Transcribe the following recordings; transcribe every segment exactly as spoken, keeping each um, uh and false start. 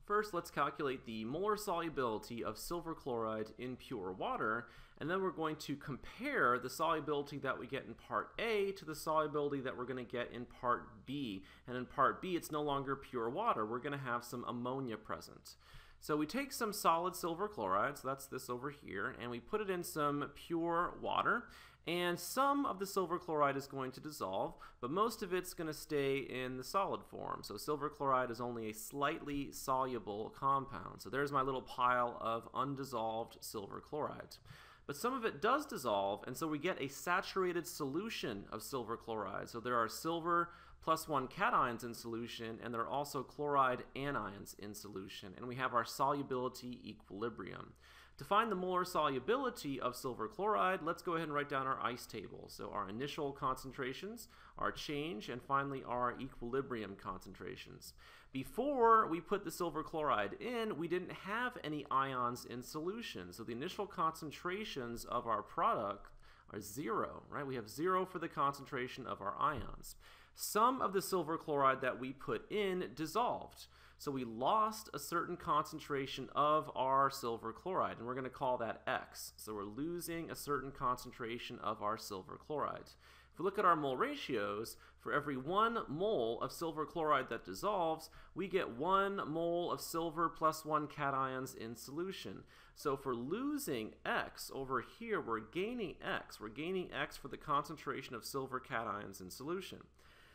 First, let's calculate the molar solubility of silver chloride in pure water, and then we're going to compare the solubility that we get in part A to the solubility that we're going to get in part B. And in part B, it's no longer pure water. We're going to have some ammonia present. So we take some solid silver chloride, so that's this over here, and we put it in some pure water, and some of the silver chloride is going to dissolve, but most of it's going to stay in the solid form. So silver chloride is only a slightly soluble compound. So there's my little pile of undissolved silver chloride. But some of it does dissolve, and so we get a saturated solution of silver chloride. So there are silver plus one cations in solution, and there are also chloride anions in solution, and we have our solubility equilibrium. To find the molar solubility of silver chloride, let's go ahead and write down our ice table. So our initial concentrations, our change, and finally our equilibrium concentrations. Before we put the silver chloride in, we didn't have any ions in solution. So the initial concentrations of our product are zero, right? We have zero for the concentration of our ions. Some of the silver chloride that we put in dissolved. So we lost a certain concentration of our silver chloride, and we're going to call that X. So we're losing a certain concentration of our silver chloride. If we look at our mole ratios, for every one mole of silver chloride that dissolves, we get one mole of silver plus one cations in solution. So for losing X over here, we're gaining X. We're gaining X for the concentration of silver cations in solution.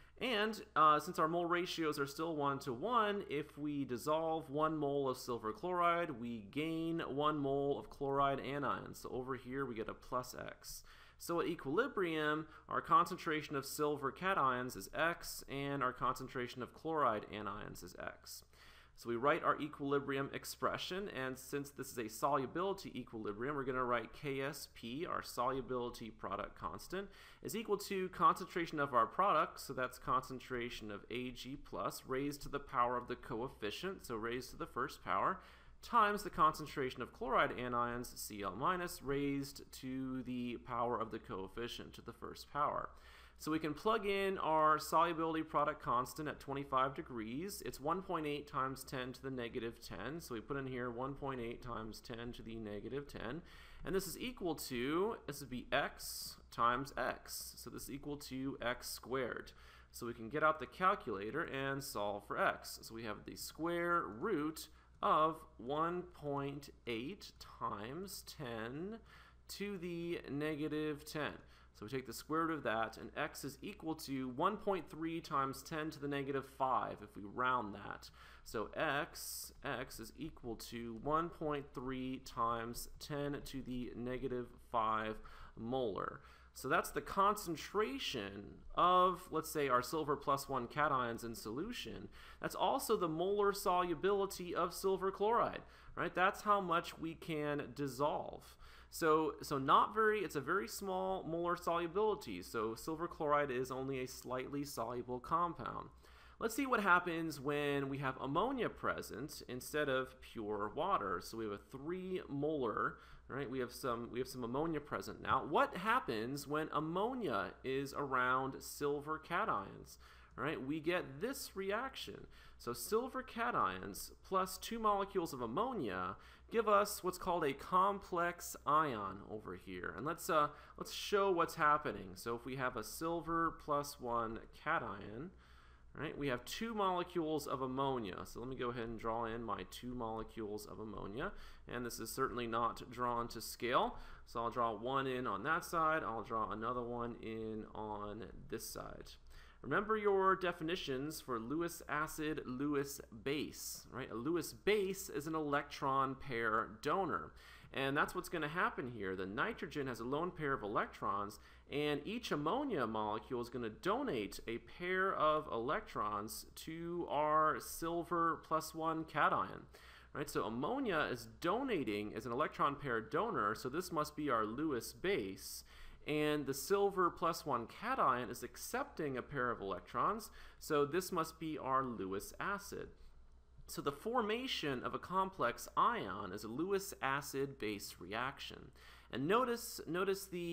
And uh, since our mole ratios are still one to one, if we dissolve one mole of silver chloride, we gain one mole of chloride anions. So over here we get a plus X. So at equilibrium, our concentration of silver cations is X, and our concentration of chloride anions is X. So we write our equilibrium expression, and since this is a solubility equilibrium, we're going to write K S P, our solubility product constant, is equal to concentration of our product, so that's concentration of Ag plus, raised to the power of the coefficient, so raised to the first power, times the concentration of chloride anions, Cl minus, raised to the power of the coefficient to the first power. So we can plug in our solubility product constant at twenty-five degrees. It's one point eight times ten to the negative ten. So we put in here one point eight times ten to the negative ten. And this is equal to, this would be X times X. So this is equal to X squared. So we can get out the calculator and solve for X. So we have the square root of one point eight times ten to the negative ten. So we take the square root of that, and X is equal to one point three times ten to the negative five if we round that. So X, X is equal to one point three times ten to the negative five molar. So that's the concentration of, let's say, our silver plus one cations in solution. That's also the molar solubility of silver chloride, right? That's how much we can dissolve. So, so not very, it's a very small molar solubility. So silver chloride is only a slightly soluble compound. Let's see what happens when we have ammonia present instead of pure water. So we have a three molar, right? We have some we have some ammonia present now. What happens when ammonia is around silver cations? Right? We get this reaction. So silver cations plus two molecules of ammonia give us what's called a complex ion over here. And let's uh let's show what's happening. So if we have a silver plus one cation, right, we have two molecules of ammonia. So let me go ahead and draw in my two molecules of ammonia. And this is certainly not drawn to scale. So I'll draw one in on that side. I'll draw another one in on this side. Remember your definitions for Lewis acid, Lewis base, right? A Lewis base is an electron pair donor. And that's what's going to happen here. The nitrogen has a lone pair of electrons, and each ammonia molecule is going to donate a pair of electrons to our silver plus one cation. Right? So ammonia is donating as an electron pair donor, so this must be our Lewis base. And the silver plus one cation is accepting a pair of electrons, so this must be our Lewis acid. So the formation of a complex ion is a Lewis acid-base reaction. And notice, notice the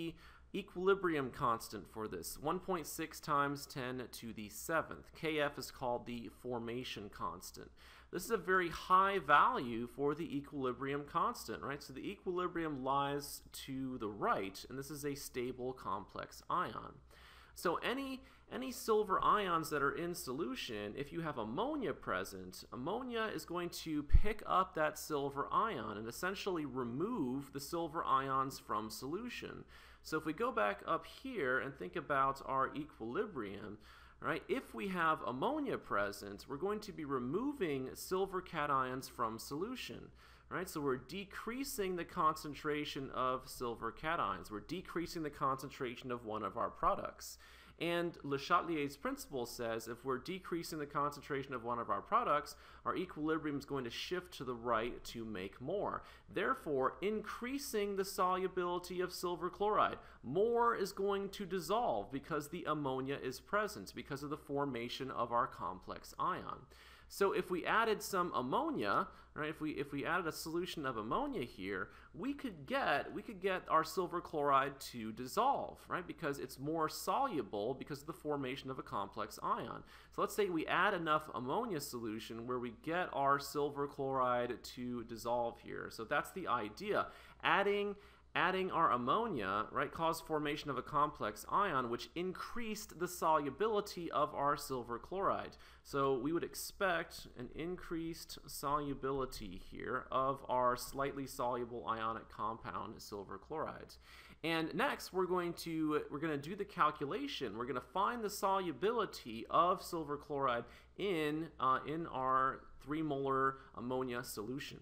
equilibrium constant for this, one point six times ten to the seventh. K F is called the formation constant. This is a very high value for the equilibrium constant, right? So the equilibrium lies to the right, and this is a stable complex ion. So any, any silver ions that are in solution, if you have ammonia present, ammonia is going to pick up that silver ion and essentially remove the silver ions from solution. So if we go back up here and think about our equilibrium, right, if we have ammonia present, we're going to be removing silver cations from solution. Right, so we're decreasing the concentration of silver cations. We're decreasing the concentration of one of our products. And Le Chatelier's principle says if we're decreasing the concentration of one of our products, our equilibrium is going to shift to the right to make more. Therefore, increasing the solubility of silver chloride. More is going to dissolve because the ammonia is present, because of the formation of our complex ion. So if we added some ammonia, right, if we if we added a solution of ammonia here, we could get we could get our silver chloride to dissolve, right, because it's more soluble because of the formation of a complex ion. So let's say we add enough ammonia solution where we get our silver chloride to dissolve here. So that's the idea. Adding Adding our ammonia, right, caused formation of a complex ion, which increased the solubility of our silver chloride. So we would expect an increased solubility here of our slightly soluble ionic compound, silver chloride. And next, we're going to we're going to do the calculation. We're going to find the solubility of silver chloride in uh, in our three molar ammonia solution.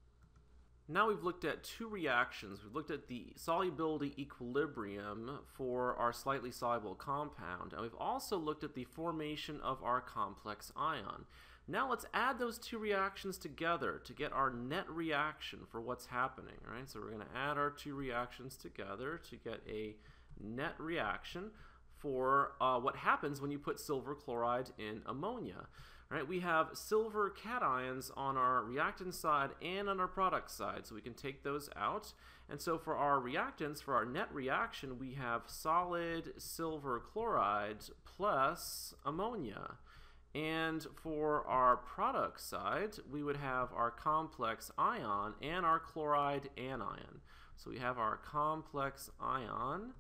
Now we've looked at two reactions. We've looked at the solubility equilibrium for our slightly soluble compound, and we've also looked at the formation of our complex ion. Now let's add those two reactions together to get our net reaction for what's happening, right? So we're going to add our two reactions together to get a net reaction for uh, what happens when you put silver chloride in ammonia. Right, we have silver cations on our reactant side and on our product side, so we can take those out. And so for our reactants, for our net reaction, we have solid silver chloride plus ammonia. And for our product side, we would have our complex ion and our chloride anion. So we have our complex ion,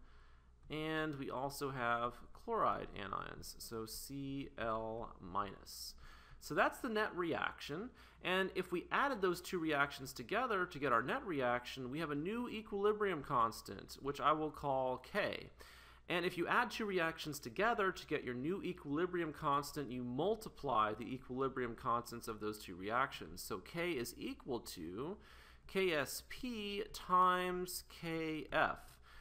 and we also have chloride anions, so C L minus. So that's the net reaction, and if we added those two reactions together to get our net reaction, we have a new equilibrium constant, which I will call K. And if you add two reactions together to get your new equilibrium constant, you multiply the equilibrium constants of those two reactions. So K is equal to K S P times K F.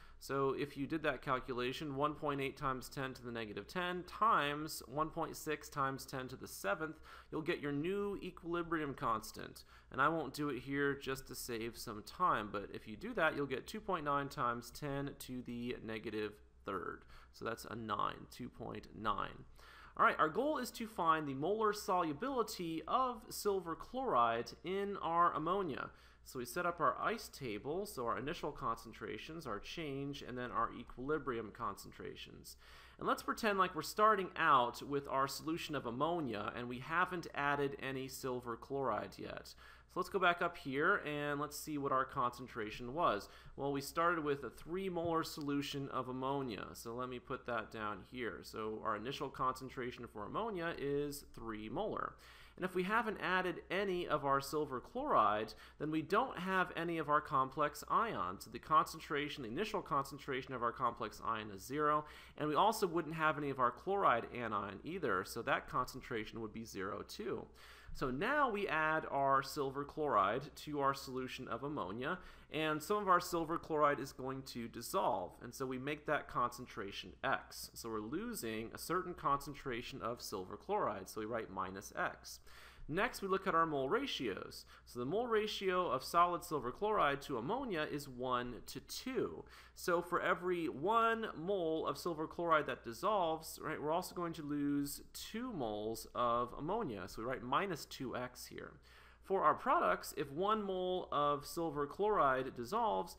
So if you did that calculation, one point eight times ten to the negative ten times one point six times ten to the seventh, you'll get your new equilibrium constant. And I won't do it here just to save some time, but if you do that, you'll get two point nine times ten to the negative third. So that's a nine, two point nine. All right, our goal is to find the molar solubility of silver chloride in our ammonia. So we set up our ice table, so our initial concentrations, our change, and then our equilibrium concentrations. And let's pretend like we're starting out with our solution of ammonia and we haven't added any silver chloride yet. So let's go back up here and let's see what our concentration was. Well, we started with a three molar solution of ammonia, so let me put that down here. So our initial concentration for ammonia is three molar. And if we haven't added any of our silver chloride, then we don't have any of our complex ions. So the concentration, the initial concentration of our complex ion is zero, and we also wouldn't have any of our chloride anion either, so that concentration would be zero too. So now we add our silver chloride to our solution of ammonia, and some of our silver chloride is going to dissolve, and so we make that concentration X. So we're losing a certain concentration of silver chloride, so we write minus X. Next, we look at our mole ratios. So the mole ratio of solid silver chloride to ammonia is one to two. So for every one mole of silver chloride that dissolves, right, we're also going to lose two moles of ammonia. So we write minus two X here. For our products, if one mole of silver chloride dissolves,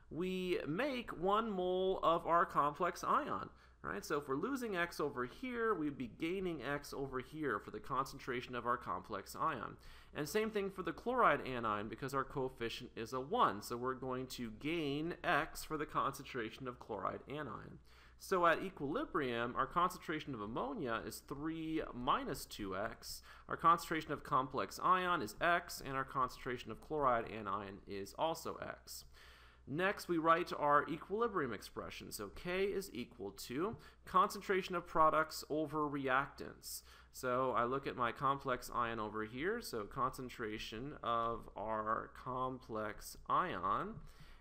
we make one mole of our complex ion. Right? So if we're losing X over here, we'd be gaining X over here for the concentration of our complex ion. And same thing for the chloride anion, because our coefficient is a one. So we're going to gain X for the concentration of chloride anion. So at equilibrium, our concentration of ammonia is three minus two X. Our concentration of complex ion is X, and our concentration of chloride anion is also X. Next, we write our equilibrium expression. So K is equal to concentration of products over reactants. So I look at my complex ion over here. So concentration of our complex ion.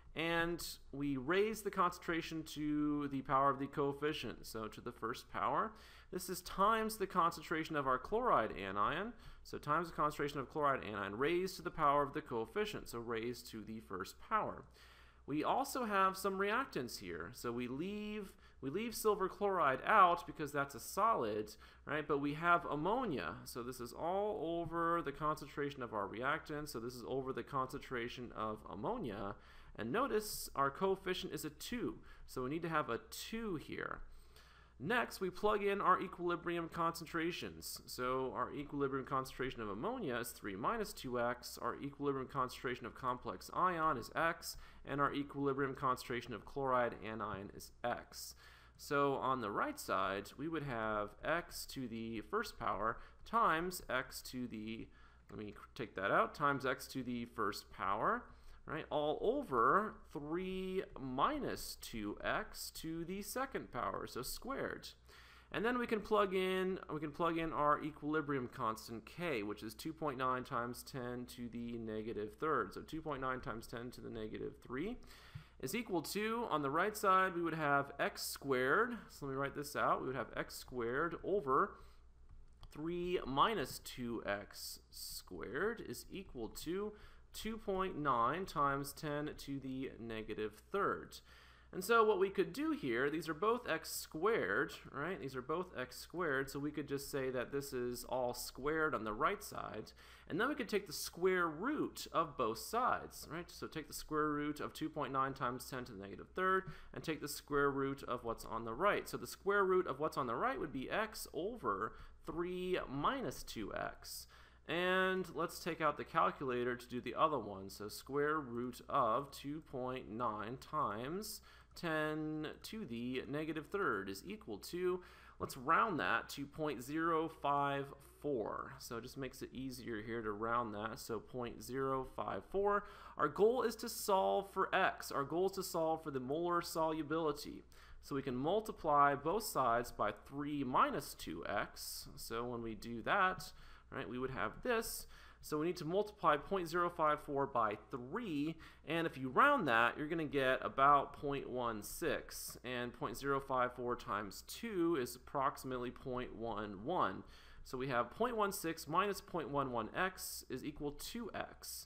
And we raise the concentration to the power of the coefficient, so to the first power. This is times the concentration of our chloride anion. So times the concentration of chloride anion raised to the power of the coefficient, so raised to the first power. We also have some reactants here. So we leave we leave silver chloride out because that's a solid, right? But we have ammonia. So this is all over the concentration of our reactant. So this is over the concentration of ammonia. And notice our coefficient is a two. So we need to have a two here. Next, we plug in our equilibrium concentrations. So our equilibrium concentration of ammonia is three minus two X, our equilibrium concentration of complex ion is X, and our equilibrium concentration of chloride anion is X. So on the right side, we would have X to the first power times X to the, let me take that out, times X to the first power. Right, all over three minus two X to the second power, so squared. And then we can plug in we can plug in our equilibrium constant K, which is two point nine times ten to the negative third. So two point nine times ten to the negative three is equal to, on the right side, we would have X squared. So let me write this out. We would have X squared over three minus two X squared is equal to two point nine times ten to the negative third. And so what we could do here, these are both X squared, right? These are both X squared, so we could just say that this is all squared on the right side. And then we could take the square root of both sides, right? So take the square root of two point nine times ten to the negative third and take the square root of what's on the right. So the square root of what's on the right would be X over three minus two X. And let's take out the calculator to do the other one. So square root of two point nine times ten to the negative third is equal to, let's round that to zero point zero five four. So it just makes it easier here to round that. So zero point zero five four. Our goal is to solve for X. Our goal is to solve for the molar solubility. So we can multiply both sides by three minus two X. So when we do that, right, we would have this. So we need to multiply zero point zero five four by three, and if you round that, you're going to get about zero point one six, and zero point zero five four times two is approximately zero point one one. So we have zero point one six minus zero point one one X is equal to X.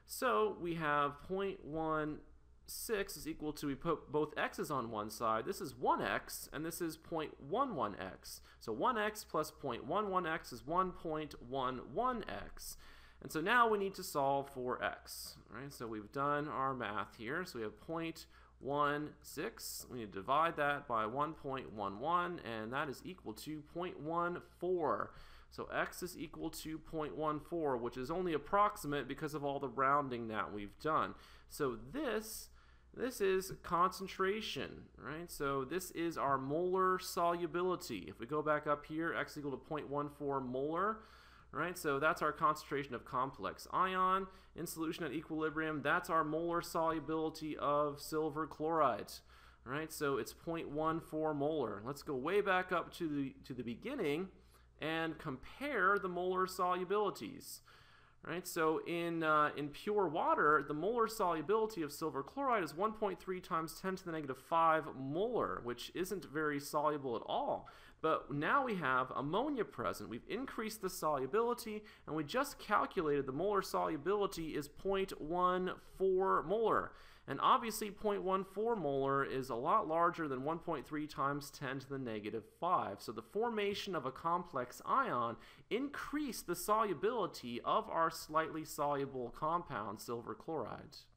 So we have zero point one six is equal to, we put both x's on one side, this is one X and this is zero point one one X. So one X plus zero point one one X is one point one one X. And so now we need to solve for X, right? So we've done our math here. So we have zero point one six, we need to divide that by one point one one, and that is equal to zero point one four. So X is equal to zero point one four, which is only approximate because of all the rounding that we've done. So this This is concentration, right? So this is our molar solubility. If we go back up here, X equal to zero point one four molar, right? So that's our concentration of complex ion in solution at equilibrium. That's our molar solubility of silver chloride, right? So it's zero point one four molar. Let's go way back up to the, to the beginning and compare the molar solubilities. Right, so in, uh, in pure water, the molar solubility of silver chloride is one point three times ten to the negative five molar, which isn't very soluble at all. But now we have ammonia present. We've increased the solubility, and we just calculated the molar solubility is zero point one four molar. And obviously zero point one four molar is a lot larger than one point three times ten to the negative five. So the formation of a complex ion increased the solubility of our slightly soluble compound, silver chloride.